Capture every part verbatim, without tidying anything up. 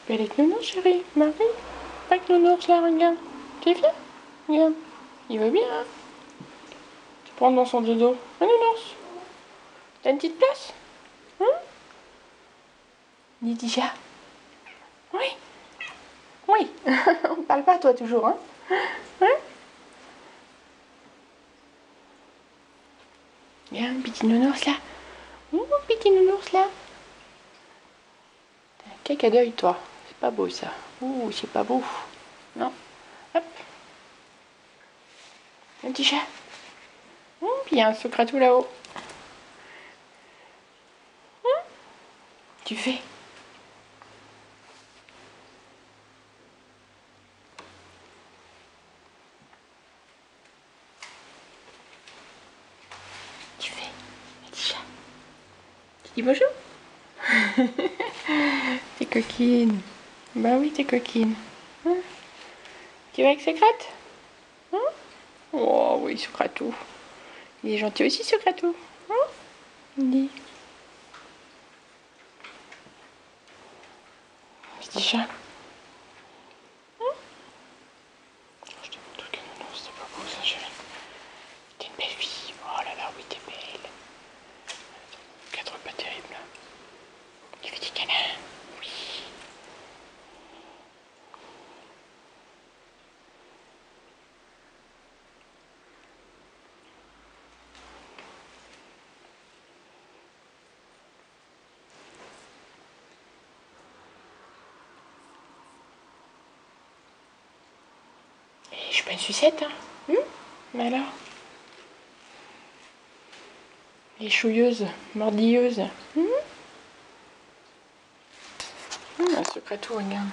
Belle avec nounours, chérie. Marie. Pas avec nounours, là, regarde. T'es bien? Regarde. Il va bien, hein? Tu prends dans son dodo. Un nounours. T'as une petite place? Hein? Dis déjà. Oui. Oui. On parle pas, toi, toujours, hein? Hein? Viens, petit nounours, là. Ouh, petit nounours, là. T'as un caca d'œil, toi. C'est pas beau, ça. Ouh, c'est pas beau. Non. Hop. Un petit chat. Ouh, puis il y a un Socratou là-haut. Hum, tu fais. Tu fais. Un petit chat. Tu dis bonjour. T'es coquine. Bah oui, t'es coquine. Hein? Tu vas avec Socrate? Hein? Oh oui, Socratou. Il est gentil aussi, Socratou. Hein? Dis. Petit chat. Hein? Je te montre que non, c'est pas beau ça, chérie. T'es une belle fille. Oh là là, oui, t'es belle. Quatre pas terrible là. Tu fais des câlins. Oui. Et je suis pas une sucette, hein? Hum? Mais alors? Les chouilleuses, mordilleuses. Hum? Hum, un Socratou, regarde.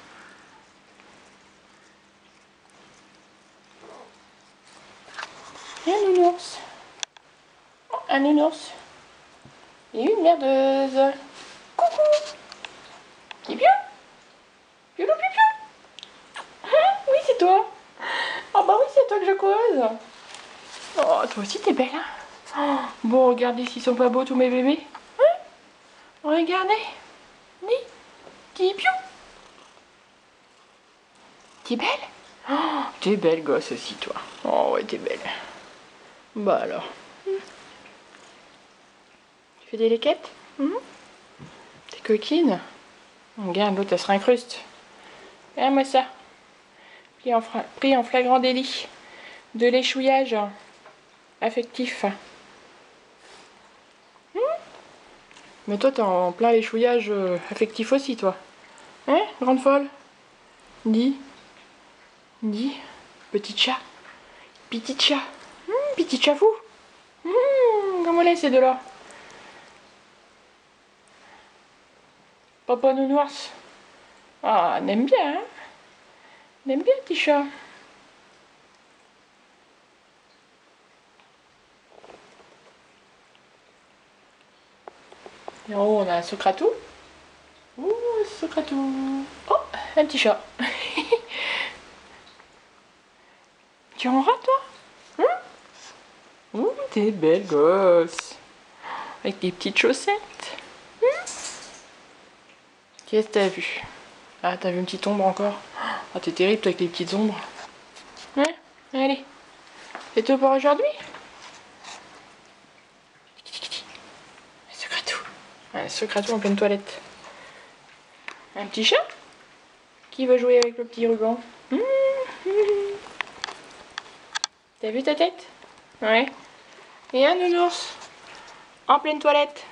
Et un nounours. Oh, un nounours. Et une merdeuse. Coucou. Qui est bien? Piou, piou, piou. Hein? Oui, c'est toi. Oh bah oui, c'est toi que je cause. Oh, toi aussi, t'es belle, hein? Oh, bon, regardez s'ils sont pas beaux, tous mes bébés. Hein? Regardez. Dis. Dis piou. T'es belle? Oh, t'es belle, gosse aussi, toi. Oh, ouais, t'es belle. Bah alors. Tu fais des léquettes? Hum? T'es coquine? Regarde, l'autre, elle se rincruste. Regarde-moi ça. Pris en, pris en flagrant délit de l'échouillage affectif. Hum? Mais toi, t'es en plein l'échouillage euh, affectif aussi, toi. Hein, grande folle? Dis. Dis. Petit chat. Petit chat. Hum, petit chat fou. Hum, comment là, ces deux-là? Papa nounours. Ah, on aime bien, hein? On aime bien, petit chat. Et en haut, on a un Socratou. Ouh, Socratou. Oh, un petit chat. Tu en rats, toi? Hein? Ouh, t'es belle gosse. Avec des petites chaussettes. Hein? Qu'est-ce que t'as vu? Ah, t'as vu une petite ombre encore? Ah, t'es terrible, toi, avec les petites ombres. Hein? Allez. C'est tout pour aujourd'hui? Un Socratou. Un Socratou en pleine toilette. Un petit chat? Qui veut jouer avec le petit ruban? Mmh, mmh. T'as vu ta tête? Ouais. Et un nounours en pleine toilette.